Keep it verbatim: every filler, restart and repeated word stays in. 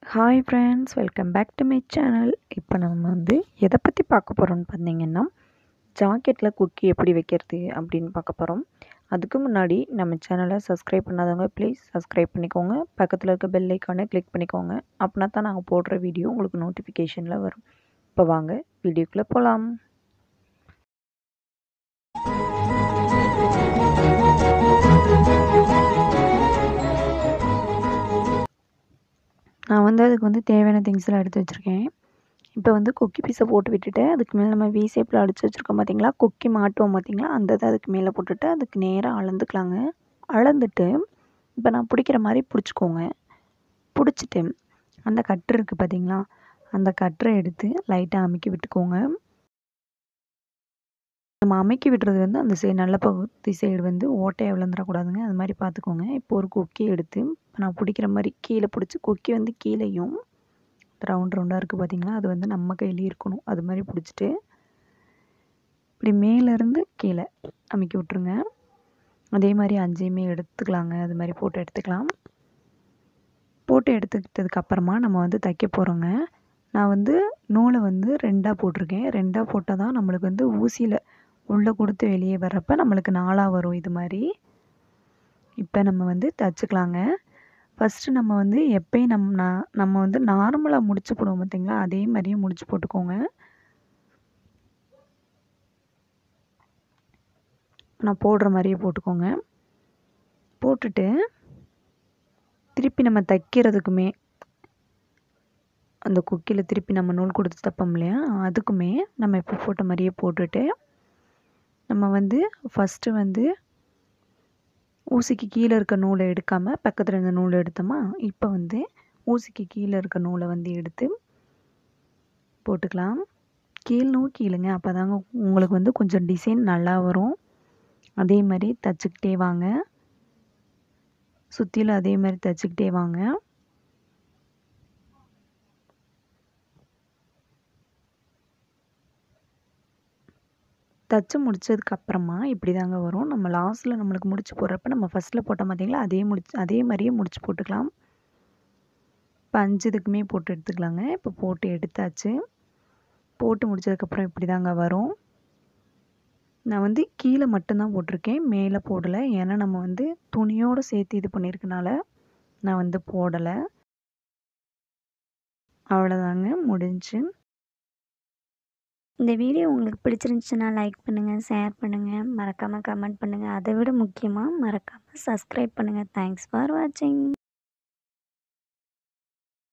Hi friends, welcome back to my channel. இப்போ நம்ம வந்து எதை பற்றி பார்க்க போகிறோம்னு பார்த்தீங்கன்னா, ஜாக்கெட்டில் குக்கி எப்படி வைக்கிறது அப்படின்னு பார்க்க போகிறோம். அதுக்கு முன்னாடி நம்ம சேனலை சப்ஸ்கிரைப் பண்ணாதவங்க ப்ளீஸ் சப்ஸ்கிரைப் பண்ணிக்கோங்க. பக்கத்தில் இருக்க பெல் ஐக்கானை கிளிக் பண்ணிக்கோங்க. அப்படின்னா தான் நாங்கள் போடுற வீடியோ உங்களுக்கு நோட்டிஃபிகேஷனில் வரும். இப்போ வாங்க வீடியோக்குள்ளே போகலாம். நான் வந்து அதுக்கு வந்து தேவையான திங்ஸ்லாம் எடுத்து வச்சுருக்கேன். இப்போ வந்து கொக்கி பீஸை போட்டு விட்டுட்டு அதுக்கு மேலே நம்ம வி ஷேப்பில் அடித்து வச்சுருக்கோம் பார்த்தீங்களா, கொக்கி மாட்டுவோம் பார்த்தீங்களா, அந்த இதை அதுக்கு மேலே போட்டுட்டு அதுக்கு நேராக அளந்துக்கலாங்க. அளந்துட்டு இப்போ நான் பிடிக்கிற மாதிரி பிடிச்சிக்கோங்க. பிடிச்சிட்டு அந்த கட்டு இருக்குது பார்த்தீங்களா, அந்த கட்டரை எடுத்து லைட்டாக அமுக்கி விட்டுக்கோங்க. நம்ம அமுக்கி விடுறது வந்து அந்த சைடு நல்ல பகுதி சைடு வந்து ஓட்டையை விழுந்துடக்கூடாதுங்க, அது மாதிரி பார்த்துக்கோங்க. இப்போ ஒரு கொக்கி எடுத்து இப்போ நான் பிடிக்கிற மாதிரி கீழே பிடிச்சி, கொக்கி வந்து கீழேயும் ரவுண்ட் ரவுண்டாக இருக்குது பார்த்தீங்களா, அது வந்து நம்ம கையிலேயே இருக்கணும். அது மாதிரி பிடிச்சிட்டு இப்படி மேலேருந்து கீழே அமுக்கி விட்ருங்க. அதே மாதிரி அஞ்சையுமே எடுத்துக்கலாங்க. அது மாதிரி போட்டு எடுத்துக்கலாம். போட்டு எடுத்துக்கிட்டதுக்கப்புறமா நம்ம வந்து தைக்க போகிறோங்க. நான் வந்து நூலை வந்து ரெண்டாக போட்டிருக்கேன். ரெண்டாக போட்டால் தான் நம்மளுக்கு வந்து ஊசியில் உள்ளே கொடுத்து வெளியே வர்றப்ப நம்மளுக்கு நாலாக வரும். இது மாதிரி இப்போ நம்ம வந்து தைச்சிக்கலாங்க. ஃபஸ்ட்டு நம்ம வந்து எப்பயும் நம் நான் நம்ம வந்து நார்மலாக முடிச்சு போடுவோம் பார்த்தீங்களா, அதே மாதிரியே முடிச்சு போட்டுக்கோங்க. நான் போடுற மாதிரியே போட்டுக்கோங்க. போட்டுட்டு திருப்பி நம்ம தைக்கிறதுக்குமே அந்த கொக்கியில் திருப்பி நம்ம நூல் கொடுத்து தைப்போம் இல்லையா, அதுக்குமே நம்ம இப்போ போட்ட மாதிரியே போட்டுட்டு நம்ம வந்து ஃபஸ்ட்டு வந்து ஊசிக்கு கீழே இருக்க நூலை எடுக்காமல் பக்கத்தில் இருந்த நூலை எடுத்தோமா, இப்போ வந்து ஊசிக்கு கீழே இருக்க நூலை வந்து எடுத்து போட்டுக்கலாம். கீழ் நோக்கி இழுங்க, அப்போ தாங்க உங்களுக்கு வந்து கொஞ்சம் டிசைன் நல்லா வரும். அதே மாதிரி தைச்சிக்கிட்டே வாங்க. சுற்றிலும் அதே மாதிரி தைச்சிக்கிட்டே வாங்க. தைச்சி முடித்ததுக்கப்புறமா இப்படி தாங்க வரும். நம்ம லாஸ்ட்டில் நம்மளுக்கு முடிச்சு போடுறப்ப நம்ம ஃபஸ்ட்டில் போட்டோம் பார்த்தீங்களா, அதே முடிச்சு அதே மாதிரியே முடிச்சு போட்டுக்கலாம். இப்போ அஞ்சு இதுக்குமே போட்டு எடுத்துக்கலாங்க. இப்போ போட்டு எடுத்தாச்சு. போட்டு முடித்ததுக்கப்புறம் இப்படி தாங்க வரும். நான் வந்து கீழே மட்டும்தான் போட்டிருக்கேன், மேலே போடலை. ஏன்னா நம்ம வந்து துணியோடு சேர்த்து இது பண்ணியிருக்கனால நான் வந்து போடலை. அவ்வளோதாங்க, முடிஞ்சு. இந்த வீடியோ உங்களுக்கு பிடிச்சிருந்துச்சுன்னா லைக் பண்ணுங்கள், ஷேர் பண்ணுங்கள், மறக்காமல் கமெண்ட் பண்ணுங்கள். அதை விட முக்கியமாக மறக்காமல் சப்ஸ்கிரைப் பண்ணுங்கள். தேங்க்ஸ் ஃபார் வாட்சிங்.